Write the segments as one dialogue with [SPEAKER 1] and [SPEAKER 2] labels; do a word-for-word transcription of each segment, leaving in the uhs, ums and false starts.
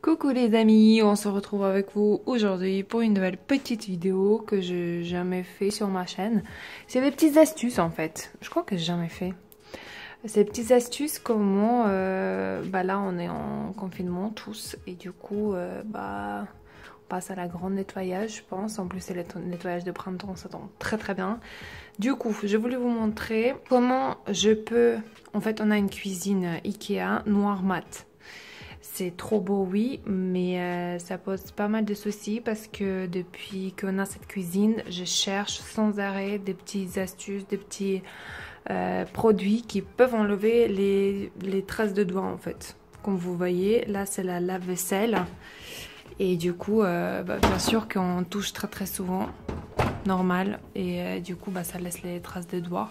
[SPEAKER 1] Coucou les amis, on se retrouve avec vous aujourd'hui pour une nouvelle petite vidéo que j'ai jamais fait sur ma chaîne. C'est des petites astuces en fait, je crois que j'ai jamais fait. C'est des petites astuces comment, euh, bah là on est en confinement tous et du coup euh, bah on passe à la grande nettoyage je pense. En plus c'est le nettoyage de printemps, ça tombe très très bien. Du coup je voulais vous montrer comment je peux, en fait on a une cuisine Ikea noir mat. C'est trop beau, oui, mais euh, ça pose pas mal de soucis parce que depuis qu'on a cette cuisine, je cherche sans arrêt des petites astuces, des petits euh, produits qui peuvent enlever les, les traces de doigts en fait. Comme vous voyez, là c'est la lave-vaisselle et du coup, euh, bah, bien sûr qu'on touche très très souvent, normal, et euh, du coup bah, ça laisse les traces de doigts.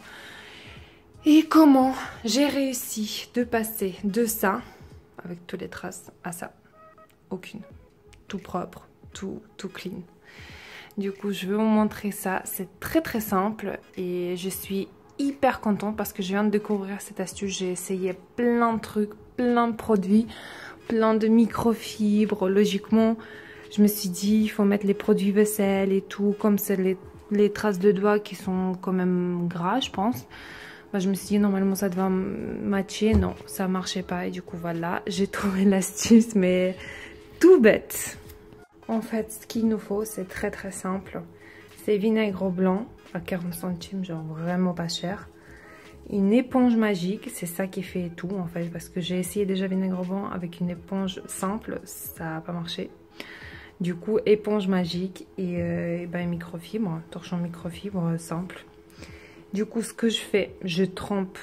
[SPEAKER 1] Et comment j'ai réussi de passer de ça avec toutes les traces à ça? Aucune. Tout propre, tout, tout clean. Du coup, je vais vous montrer ça. C'est très très simple et je suis hyper contente parce que je viens de découvrir cette astuce. J'ai essayé plein de trucs, plein de produits, plein de microfibres. Logiquement, je me suis dit, il faut mettre les produits vaisselle et tout, comme c'est les, les traces de doigts qui sont quand même gras, je pense. Bah, je me suis dit normalement ça devait matcher, non ça marchait pas et du coup voilà j'ai trouvé l'astuce mais tout bête. En fait ce qu'il nous faut c'est très très simple, c'est vinaigre blanc à quarante centimes, genre vraiment pas cher, une éponge magique, c'est ça qui fait tout en fait parce que j'ai essayé déjà vinaigre blanc avec une éponge simple, ça n'a pas marché. Du coup éponge magique et, euh, et ben, microfibre, torchon microfibre simple. Du coup, ce que je fais, je trempe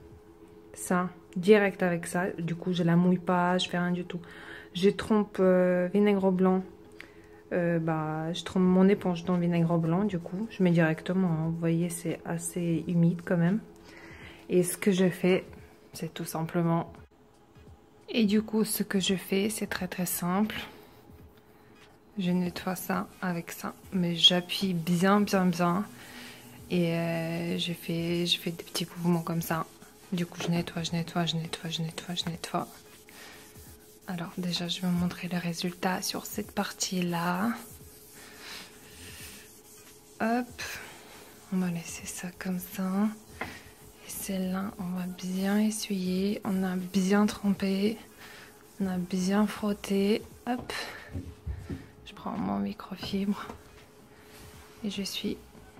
[SPEAKER 1] ça direct avec ça. Du coup, je la mouille pas, je fais rien du tout. Je trempe euh, vinaigre blanc. Euh, bah, je trempe mon éponge dans vinaigre blanc. Du coup, je mets directement. Hein. Vous voyez, c'est assez humide quand même. Et ce que je fais, c'est tout simplement. Et du coup, ce que je fais, c'est très très simple. Je nettoie ça avec ça, mais j'appuie bien, bien, bien. Et euh, j'ai fait, j'ai fait des petits mouvements comme ça. Du coup, je nettoie, je nettoie, je nettoie, je nettoie, je nettoie. Alors déjà, je vais vous montrer le résultat sur cette partie-là. Hop. On va laisser ça comme ça. Et celle-là, on va bien essuyer. On a bien trempé. On a bien frotté. Hop. Je prends mon microfibre. Et je suis...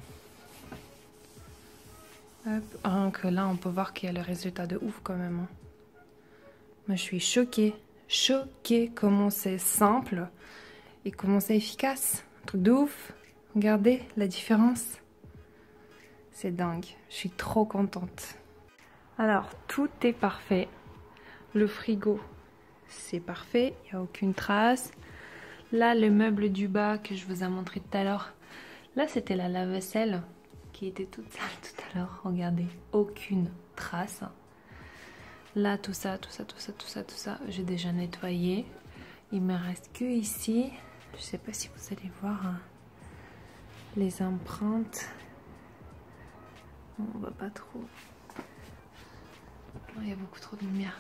[SPEAKER 1] Hop. Rien que là, on peut voir qu'il y a le résultat de ouf quand même. Hein. Moi, je suis choquée. Choquée comment c'est simple et comment c'est efficace. Un truc de ouf. Regardez la différence. C'est dingue. Je suis trop contente. Alors, tout est parfait. Le frigo, c'est parfait. Il n'y a aucune trace. Là, le meuble du bas que je vous ai montré tout à l'heure. Là, c'était la lave-vaisselle qui était toute sale tout à l'heure, regardez, aucune trace. Là, tout ça, tout ça, tout ça, tout ça, tout ça, j'ai déjà nettoyé. Il me reste que ici, je sais pas si vous allez voir hein, les empreintes. Bon, on voit pas trop. Non, il y a beaucoup trop de lumière.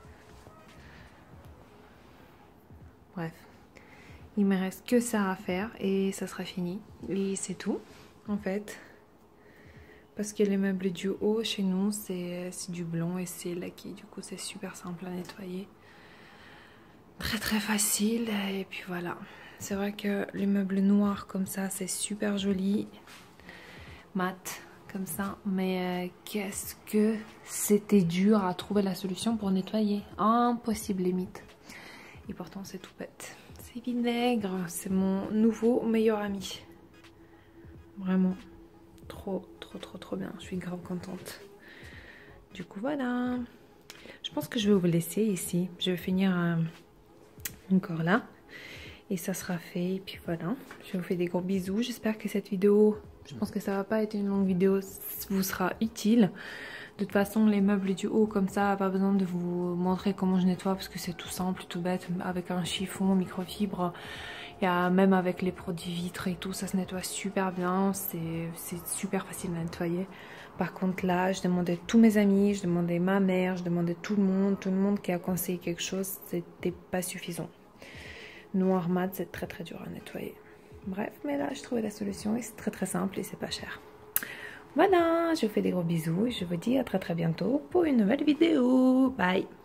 [SPEAKER 1] Bref, il me reste que ça à faire et ça sera fini. Et c'est tout, en fait. Parce que les meubles du haut chez nous c'est du blanc et c'est laqué, du coup c'est super simple à nettoyer, très très facile. Et puis voilà, c'est vrai que les meubles noirs comme ça c'est super joli, mat comme ça, mais euh, qu'est-ce que c'était dur à trouver la solution pour nettoyer, impossible limite. Et pourtant c'est tout bête, c'est vinaigre, c'est mon nouveau meilleur ami, vraiment. Trop, trop, trop, trop bien. Je suis grave contente. Du coup, voilà. Je pense que je vais vous laisser ici. Je vais finir euh, encore là. Et ça sera fait. Et puis voilà. Je vous fais des gros bisous. J'espère que cette vidéo, je pense que ça va pas être une longue vidéo, vous sera utile. De toute façon, les meubles du haut comme ça, pas besoin de vous montrer comment je nettoie parce que c'est tout simple, tout bête. Avec un chiffon, microfibre. Il y a, même avec les produits vitres et tout, ça se nettoie super bien, c'est super facile à nettoyer. Par contre là, je demandais tous mes amis, je demandais ma mère, je demandais tout le monde, tout le monde qui a conseillé quelque chose, c'était pas suffisant. noir mat, c'est très très dur à nettoyer. Bref, mais là, je trouvais la solution et c'est très très simple et c'est pas cher. Voilà, je vous fais des gros bisous et je vous dis à très très bientôt pour une nouvelle vidéo. Bye!